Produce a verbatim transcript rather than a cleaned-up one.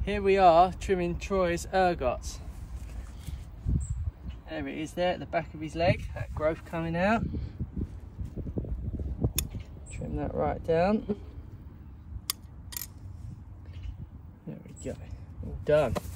Here we are trimming Troy's ergots. There it is there at the back of his leg, that growth coming out. Trim that right down. There we go, all done.